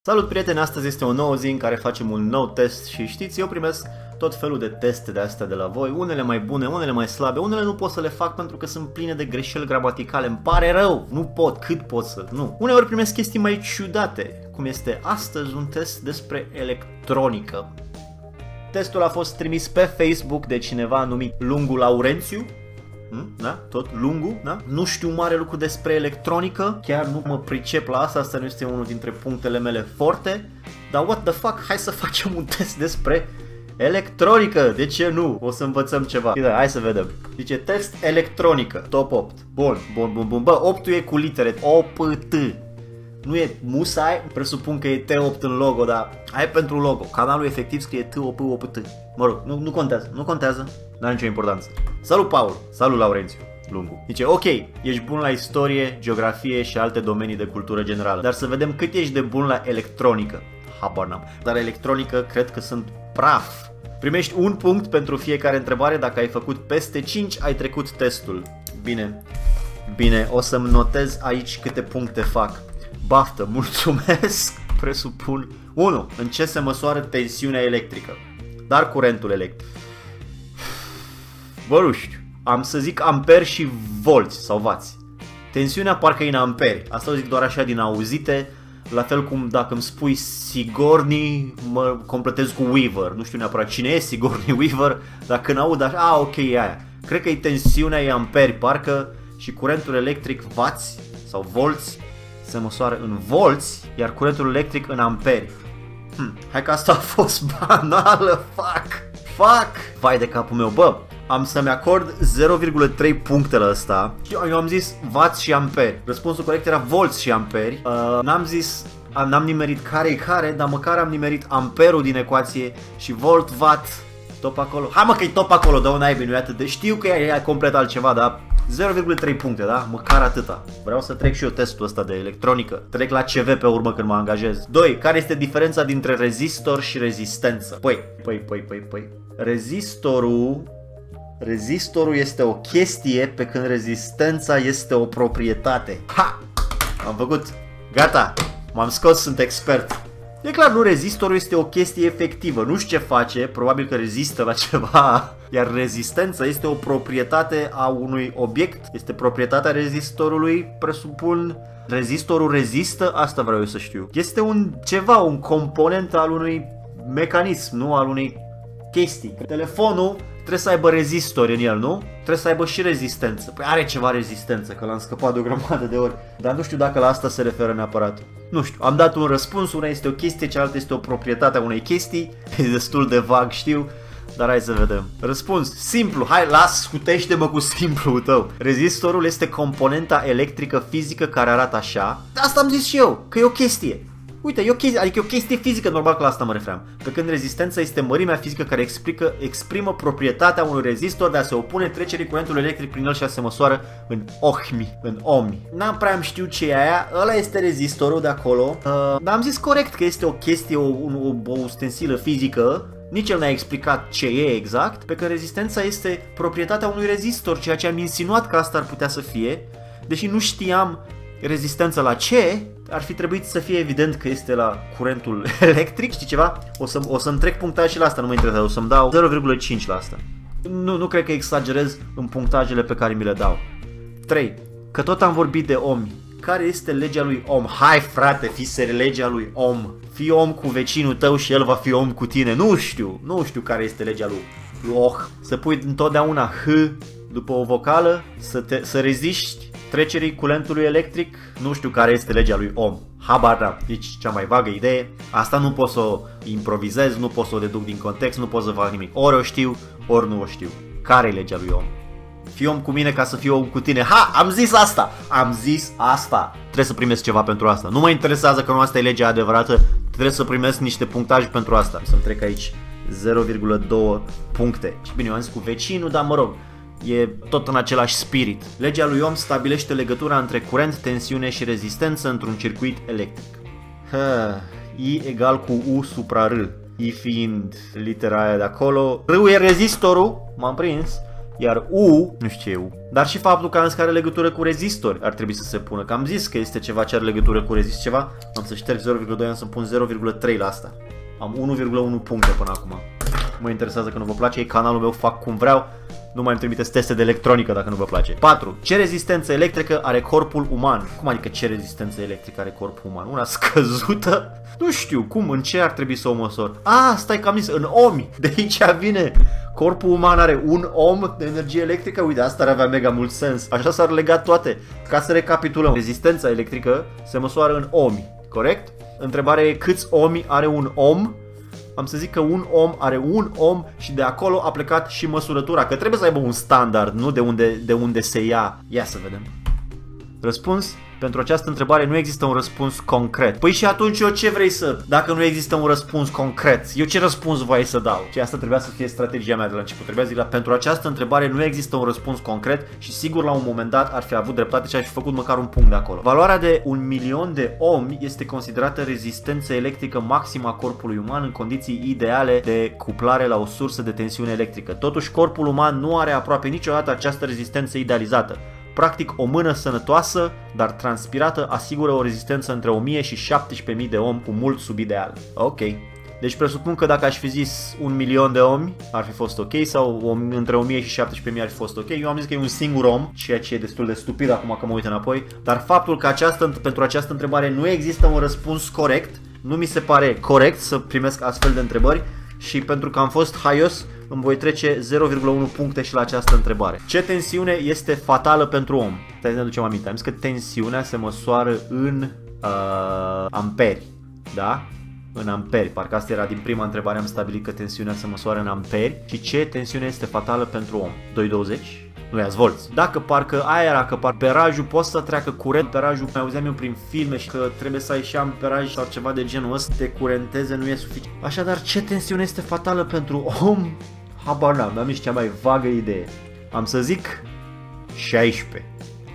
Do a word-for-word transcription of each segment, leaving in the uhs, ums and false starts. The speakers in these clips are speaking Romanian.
Salut prieteni, astăzi este o nouă zi în care facem un nou test și știți, eu primesc tot felul de teste de astea de la voi, unele mai bune, unele mai slabe, unele nu pot să le fac pentru că sunt pline de greșeli gramaticale, îmi pare rău, nu pot, cât pot să, nu. Uneori primesc chestii mai ciudate, cum este astăzi un test despre electronică. Testul a fost trimis pe Facebook de cineva numit Lungu Laurențiu. Da? Tot Lungu, da? Nu știu mare lucru despre electronică, chiar nu mă pricep la asta, asta nu este unul dintre punctele mele forte, dar what the fuck, hai să facem un test despre electronică, de ce nu? O să învățăm ceva. Hai să vedem. Zice test electronică, top opt. Bun, bun, bun, bun. Bă, optul e cu litere O P T. Nu e musai, presupun că e T opt în logo, dar hai pentru logo. Canalul efectiv scrie T O P O P T. Mă rog, nu, nu contează, nu contează, n-are nicio importanță. Salut Paul, salut Laurențiu, Lungu. Zice, ok, ești bun la istorie, geografie și alte domenii de cultură generală, dar să vedem cât ești de bun la electronică. Habar n-am. Dar electronică cred că sunt praf. Primești un punct pentru fiecare întrebare, dacă ai făcut peste cinci, ai trecut testul. Bine, bine, o să-mi notez aici câte puncte fac. Baftă, mulțumesc, presupun. unu. În ce se măsoară tensiunea electrică? Dar curentul electric. Bă, nu știu. Am să zic amperi și volți sau vați. Tensiunea parcă e în amperi. Asta o zic doar așa din auzite. La fel cum dacă îmi spui Sigourney, mă completez cu Weaver. Nu știu neapărat cine e Sigourney Weaver, dar când aud așa, a, ok, e aia. Cred că e tensiunea e amperi, parcă, și curentul electric vați sau volți se măsoară în volți, iar curentul electric în amperi. Hm, hai că asta a fost banală, fuck, fuck. Vai de capul meu, bă, am să-mi acord zero virgulă trei puncte la ăsta. Eu am zis vați și amperi. Răspunsul corect era volți și amperi. uh, N-am zis, n-am nimerit care e care, dar măcar am nimerit amperul din ecuație și volt, watt, top acolo. Hai mă că e top acolo, dă-o naibii, nu e atât de... Știu că e, e complet altceva, dar zero virgulă trei puncte, da? Măcar atâta. Vreau să trec și eu testul ăsta de electronică. Trec la C V pe urmă când mă angajez. doi. Care este diferența dintre rezistor și rezistență? Păi, păi, păi, păi, păi. Rezistorul... Rezistorul este o chestie, pe când rezistența este o proprietate. Ha! Am făcut. Gata. M-am scos, sunt expert. E clar, nu, rezistorul este o chestie efectivă, nu știu ce face, probabil că rezistă la ceva, iar rezistența este o proprietate a unui obiect, este proprietatea rezistorului, presupun, rezistorul rezistă, asta vreau eu să știu. Este un ceva, un component al unui mecanism, nu al unei chestii. Telefonul trebuie să aibă rezistor în el, nu? Trebuie să aibă și rezistență. Păi are ceva rezistență, că l-am scăpat de o grămadă de ori. Dar nu știu dacă la asta se referă neapărat. Nu știu, am dat un răspuns, una este o chestie, cealaltă este o proprietate a unei chestii. E destul de vag, știu, dar hai să vedem. Răspuns, simplu, hai, las, scutește-mă cu simplu tău. Rezistorul este componenta electrică fizică care arată așa. Asta am zis și eu, că e o chestie. Uite, e o chestie, adică e o chestie fizică, normal că la asta mă referam. Pe când rezistența este mărimea fizică care explică, exprimă proprietatea unui rezistor de a se opune trecerii curentului electric prin el și a se măsoară în ohmi, în ohmi. N-am prea am știu ce e aia, ăla este rezistorul de acolo. Uh, dar am zis corect că este o chestie, o, o, o ustensilă fizică. Nici el n-a explicat ce e exact, pe când rezistența este proprietatea unui rezistor, ceea ce am insinuat că asta ar putea să fie, deși nu știam rezistența la ce. Ar fi trebuit să fie evident că este la curentul electric. Știi ceva? O, să, o să-mi trec punctaj și la asta, nu mă interesează. O să-mi dau zero virgulă cinci la asta. Nu, nu cred că exagerez în punctajele pe care mi le dau. trei. Că tot am vorbit de ohmi. Care este legea lui Ohm? Hai frate, fi ser legea lui Ohm. Fii om cu vecinul tău și el va fi om cu tine. Nu știu, nu știu care este legea lui, lui Ohm. Să pui întotdeauna H după o vocală, să, te, să reziști trecerii curentului electric, nu știu care este legea lui Ohm. Habar n-am, deci cea mai vagă idee. Asta nu pot să o improvizez, nu pot să o deduc din context, nu pot să fac nimic. Ori o știu, ori nu o știu. Care e legea lui Ohm? Fii om cu mine ca să fiu om cu tine. Ha! Am zis asta! Am zis asta! Trebuie să primesc ceva pentru asta. Nu mă interesează că nu asta e legea adevărată. Trebuie să primesc niște punctaje pentru asta. Să-mi trec aici zero virgulă doi puncte. Și bine, eu am zis cu vecinul, dar mă rog, e tot în același spirit. Legea lui Ohm stabilește legătura între curent, tensiune și rezistență într-un circuit electric. Ha, I egal cu U supra R. I fiind litera aia de acolo. R e rezistorul, m-am prins. Iar U, nu știu ce e U, dar și faptul că am zis că are legătură cu rezistori ar trebui să se pună. Că am zis că este ceva ce are legătură cu rezist ceva. Am să șterg zero virgulă doi, am să pun zero virgulă trei la asta. Am unu virgulă unu puncte până acum. Mă interesează că nu vă place, e canalul meu, fac cum vreau. Nu mai îmi trimiteți teste de electronică dacă nu vă place. patru. Ce rezistență electrică are corpul uman? Cum adică ce rezistență electrică are corpul uman? Una scăzută? Nu știu, cum, în ce ar trebui să o măsor? Ah, stai că am zis, în ohmi. De aici vine. Corpul uman are un ohm de energie electrică? Uite, asta ar avea mega mult sens. Așa s-ar lega toate. Ca să recapitulăm. Rezistența electrică se măsoară în ohmi, corect? Întrebarea e câți ohmi are un ohm? Am să zic că un om are un om și de acolo a plecat și măsurătura. Că trebuie să aibă un standard, nu de unde, de unde se ia. Ia să vedem. Răspuns? Pentru această întrebare nu există un răspuns concret. Păi și atunci eu ce vrei să... Dacă nu există un răspuns concret, eu ce răspuns voi să dau? Și asta trebuia să fie strategia mea de la început. Trebuia să zic la pentru această întrebare nu există un răspuns concret și sigur la un moment dat ar fi avut dreptate și aș fi făcut măcar un punct de acolo. Valoarea de un milion de ohmi este considerată rezistență electrică maximă a corpului uman în condiții ideale de cuplare la o sursă de tensiune electrică. Totuși corpul uman nu are aproape niciodată această rezistență idealizată. Practic, o mână sănătoasă, dar transpirată, asigură o rezistență între o mie și șaptesprezece mii de ohmi, cu mult sub ideal. Ok. Deci presupun că dacă aș fi zis un milion de ohmi, ar fi fost ok, sau o, între o mie și șaptesprezece mii ar fi fost ok. Eu am zis că e un singur om, ceea ce e destul de stupid acum că mă uit înapoi, dar faptul că această, pentru această întrebare nu există un răspuns corect, nu mi se pare corect să primesc astfel de întrebări și pentru că am fost haios, îmi voi trece zero virgulă unu puncte și la această întrebare. Ce tensiune este fatală pentru om? Stai să ne aducem aminte. Am zis că tensiunea se măsoară în uh, amperi. Da? În amperi. Parcă asta era din prima întrebare. Am stabilit că tensiunea se măsoară în amperi. Și ce tensiune este fatală pentru om? doi virgulă douăzeci? Nu ia volți. Dacă parcă aia era că amperajul poți să treacă curent, amperajul mai auzeam eu prin filme și că trebuie să ai și amperaj sau ceva de genul ăsta, te curenteze, nu e suficient. Așadar, ce tensiune este fatală pentru om? Habar n-am, am nici cea mai vagă idee. Am să zic șaisprezece.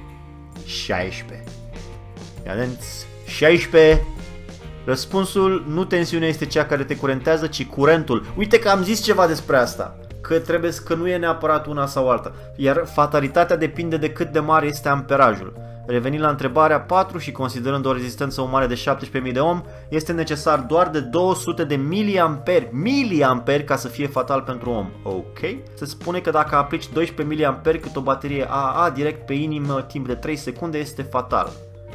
șaisprezece. Iadenți, șaisprezece. Răspunsul, nu tensiunea este cea care te curentează, ci curentul. Uite că am zis ceva despre asta. Că trebuie că nu e neapărat una sau alta. Iar fatalitatea depinde de cât de mare este amperajul. Revenind la întrebarea patru și considerând o rezistență umană de șaptesprezece mii de ohm, este necesar doar de două sute de miliamperi, miliamperi ca să fie fatal pentru om. Ok? Se spune că dacă aplici doisprezece miliamperi cât o baterie A A direct pe inimă timp de trei secunde este fatal.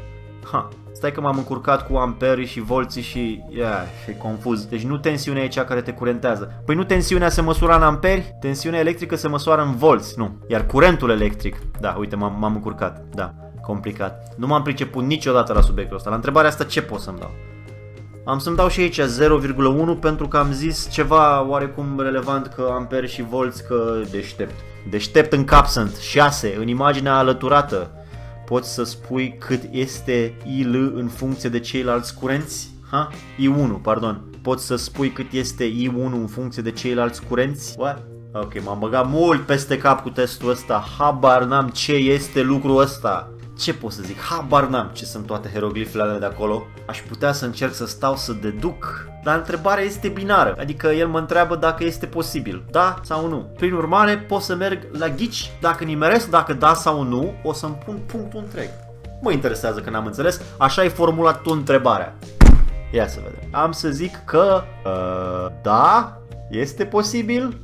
Ha. Stai că m-am încurcat cu amperii și volții și... Yeah, e confuz. Deci nu tensiunea e cea care te curentează. Păi nu tensiunea se măsoară în amperi? Tensiunea electrică se măsoară în volți, nu. Iar curentul electric... Da, uite, m-am încurcat. Da, complicat. Nu m-am priceput niciodată la subiectul ăsta. La întrebarea asta ce pot să-mi dau? Am să-mi dau și aici zero virgulă unu pentru că am zis ceva oarecum relevant că amperi și volți, că deștept. Deștept în cap sunt. șase. În imaginea alăturată. Poți să spui cât este I L în funcție de ceilalți curenți? Ha? I unu, pardon. Poți să spui cât este I unu în funcție de ceilalți curenți? What? Ok, m-am băgat mult peste cap cu testul ăsta. Habar n-am ce este lucrul ăsta. Ce pot să zic? Habar n-am ce sunt toate hieroglifele alea de acolo. Aș putea să încerc să stau să deduc, dar întrebarea este binară. Adică el mă întreabă dacă este posibil, da sau nu. Prin urmare pot să merg la ghici. Dacă nimeresc dacă da sau nu, o să-mi pun punctul întreg. Mă interesează că n-am înțeles. Așa ai formulat tu întrebarea. Ia să vedem. Am să zic că uh, da, este posibil.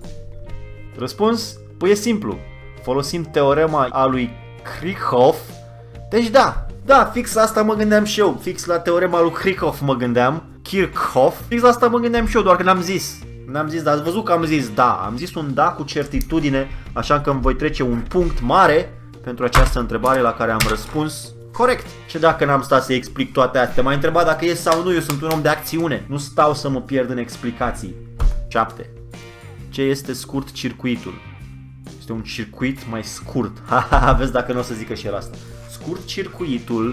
Răspuns? Păi e simplu. Folosim teorema a lui Kirchhoff. Deci da, da, fix asta mă gândeam și eu. Fix la teorema lui Kirchhoff mă gândeam. Kirchhoff. Fix la asta mă gândeam și eu, doar că n-am zis. N-am zis, dar ați văzut că am zis da. Am zis un da cu certitudine, așa că îmi voi trece un punct mare pentru această întrebare la care am răspuns corect. Ce dacă n-am stat să explic toate astea? M-ai întrebat dacă e sau nu, eu sunt un om de acțiune. Nu stau să mă pierd în explicații. șapte. Ce este scurt circuitul? Este un circuit mai scurt. Haha, vezi dacă nu o să zică și el asta. Scurt circuitul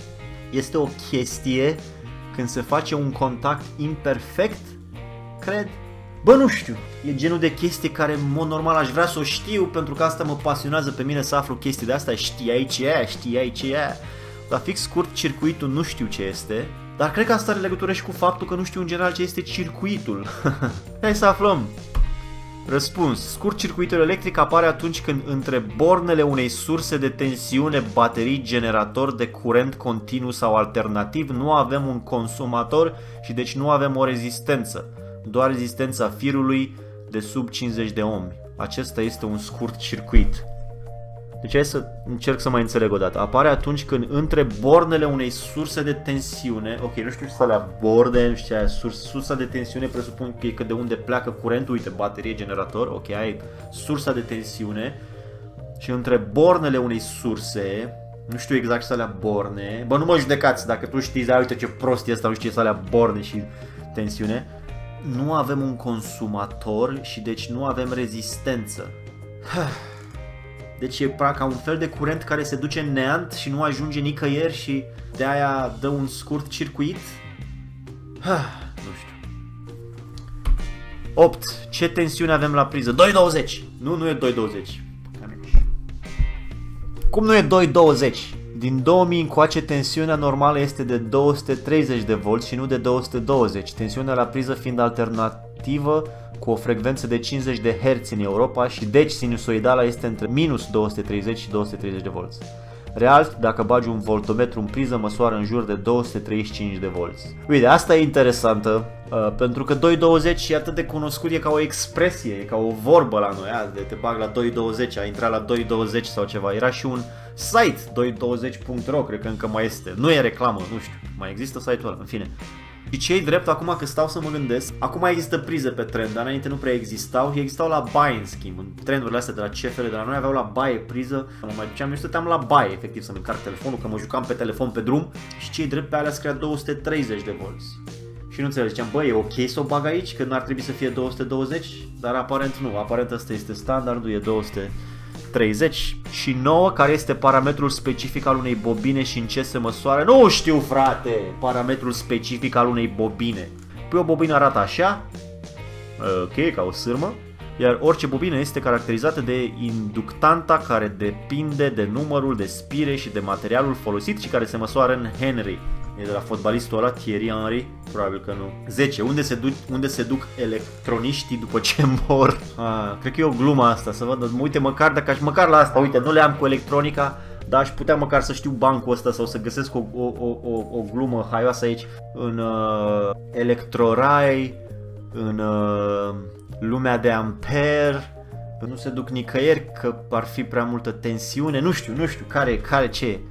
este o chestie când se face un contact imperfect, cred. Bă, nu știu. E genul de chestie care, în mod normal, aș vrea să o știu, pentru că asta mă pasionează pe mine să aflu chestii de astea. Știai ce e, știai ce e. Dar fix scurt circuitul nu știu ce este. Dar cred că asta are legătură și cu faptul că nu știu în general ce este circuitul. Hai să aflăm. Răspuns. Scurt-circuitul electric apare atunci când între bornele unei surse de tensiune, baterii, generator de curent continuu sau alternativ nu avem un consumator și deci nu avem o rezistență, doar rezistența firului de sub cincizeci de ohmi. Acesta este un scurt-circuit. Deci hai să încerc să mai înțeleg o dată. Apare atunci când între bornele unei surse de tensiune, ok, nu știu ce să alea borne, nu știu ce aia, surs, sursa de tensiune presupun că e că de unde pleacă curentul, uite, baterie, generator, ok, ai sursa de tensiune și între bornele unei surse, nu știu exact ce să alea borne, bă, nu mă judecați dacă tu știi, da, uite ce prost e asta, nu știu ce să alea borne și tensiune, nu avem un consumator și deci nu avem rezistență. Deci e ca un fel de curent care se duce în neant și nu ajunge nicăieri și de aia dă un scurt circuit? Nu știu. opt. Ce tensiune avem la priză? doi douăzeci. Nu, nu e doi douăzeci. Cum nu e doi douăzeci? Din două mii încoace tensiunea normală este de două sute treizeci de volți și nu de două sute douăzeci. Tensiunea la priză fiind alternativă cu o frecvență de cincizeci de herți în Europa și deci sinusoidala este între minus două sute treizeci și două sute treizeci de volți. Real, dacă bagi un voltometru în priză, măsoară în jur de două sute treizeci și cinci de volți. Uite, asta e interesantă, uh, pentru că doi douăzeci e atât de cunoscut, e ca o expresie, e ca o vorbă la noi, azi, de te bag la doi douăzeci, a intrat la doi douăzeci sau ceva. Era și un site, doi douăzeci punct ro, cred că încă mai este. Nu e reclamă, nu știu, mai există site-ul ăla, în fine. Și ce-i drept, acum că stau să mă gândesc, acum există prize pe trend, dar înainte nu prea existau și existau la baie, în schimb, în trendurile astea de la C F R, de la noi aveau la baie priză, mă mai duceam, eu stăteam la baie, efectiv, să-mi încarc telefonul, că mă jucam pe telefon pe drum și ce-i drept, pe alea scria două sute treizeci de volți. Și nu înțeleg, ziceam, bă, e ok să o bag aici, că n-ar trebui să fie două sute douăzeci, dar aparent nu, aparent ăsta este standardul, e două sute treizeci și nouă, care este parametrul specific al unei bobine și în ce se măsoară. Nu știu, frate, parametrul specific al unei bobine. Păi o bobină arată așa, ok, ca o sârmă, iar orice bobină este caracterizată de inductanta care depinde de numărul de spire și de materialul folosit și care se măsoară în Henry. E de la fotbalistul ăla, Thierry Henry? Probabil că nu. zece. Unde se duc, unde se duc electroniștii după ce mor? Ah, cred că e o glumă asta, să văd. Uite, măcar dacă aș, măcar la asta, uite, nu le am cu electronica, dar aș putea măcar să știu bancul ăsta sau să găsesc o, o, o, o, o glumă haioasă aici. În uh, Electrorai, în uh, lumea de amper, nu se duc nicăieri că ar fi prea multă tensiune, nu știu, nu știu, care, care, ce e?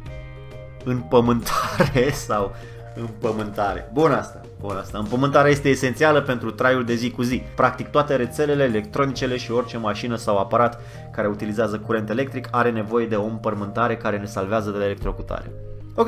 Împământare sau împământare. Bun asta, bun asta. Împământarea este esențială pentru traiul de zi cu zi. Practic toate rețelele, electronicele și orice mașină sau aparat care utilizează curent electric are nevoie de o împământare care ne salvează de la electrocutare. Ok,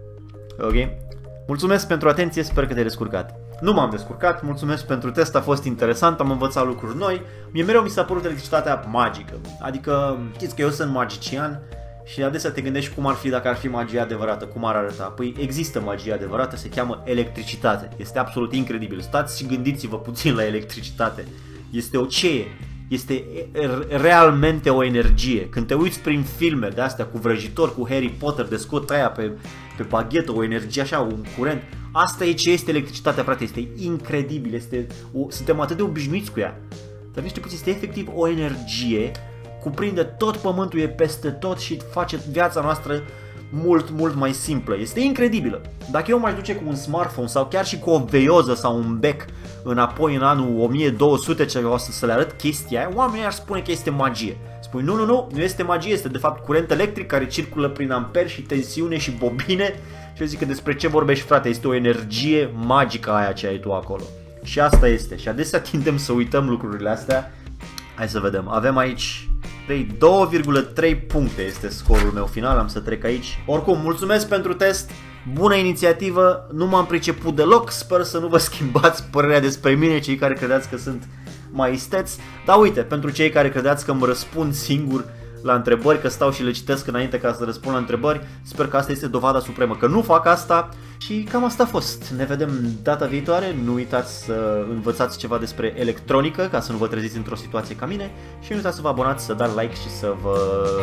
ok. Mulțumesc pentru atenție, sper că te-ai descurcat. Nu m-am descurcat, mulțumesc pentru test, a fost interesant, am învățat lucruri noi. Mie mereu mi s-a părut electricitatea magică. Adică, știți că eu sunt magician și adesea te gândești cum ar fi dacă ar fi magia adevărată, cum ar arăta. Păi există magia adevărată, se cheamă electricitate. Este absolut incredibil. Stați și gândiți-vă puțin la electricitate. Este o ce e? Este realmente o energie. Când te uiți prin filme de astea cu vrăjitori, cu Harry Potter, de scot aia pe, pe baghetă, o energie așa, un curent. Asta e ce este electricitatea, frate. Este incredibil. Este o, suntem atât de obișnuiți cu ea. Dar niște puțin, este efectiv o energie, cuprinde tot pământul, e peste tot și face viața noastră mult, mult mai simplă. Este incredibilă. Dacă eu m-aș duce cu un smartphone sau chiar și cu o veioză sau un bec înapoi în anul o mie două sute, ce o să, să le arăt chestia aia, oamenii ar spune că este magie. Spui, nu, nu, nu, nu este magie, este de fapt curent electric care circulă prin amperi și tensiune și bobine. Și eu zic că despre ce vorbești, frate, este o energie magică aia ce ai tu acolo. Și asta este. Și adesea tindem să uităm lucrurile astea. Hai să vedem. Avem aici doi virgulă trei puncte este scorul meu final, am să trec aici. Oricum, mulțumesc pentru test, bună inițiativă, nu m-am priceput deloc, sper să nu vă schimbați părerea despre mine, cei care credeți că sunt mai isteți. Dar uite, pentru cei care credeți că îmi răspund singur la întrebări, că stau și le citesc înainte ca să răspund la întrebări, sper că asta este dovada supremă că nu fac asta. Și cam asta a fost. Ne vedem data viitoare. Nu uitați să învățați ceva despre electronică ca să nu vă treziți într-o situație ca mine. Și nu uitați să vă abonați, să dați like și să vă...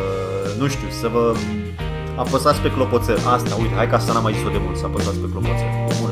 nu știu, să vă apăsați pe clopoțel. Asta, uite, hai că asta n-am mai zis-o de mult, să apăsați pe clopoțel.